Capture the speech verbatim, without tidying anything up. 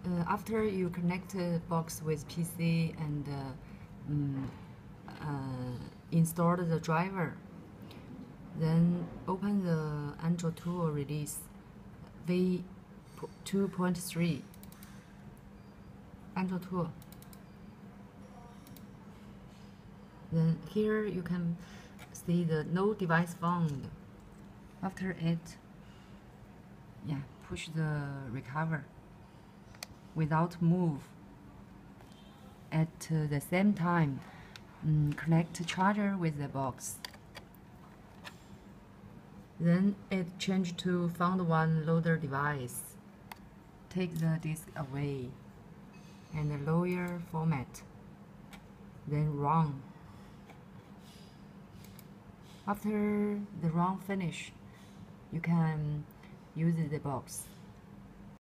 uh, after you connect the box with P C and uh, um, uh, install the driver, then open the Android tool release V two point three Android tool. Then here you can see the no device found. After it, yeah, push the recover without move. At uh, the same time, um, connect charger with the box. Then it change to found one loader device. Take the disk away and lower format. Then run. After the run finish, you can use the box.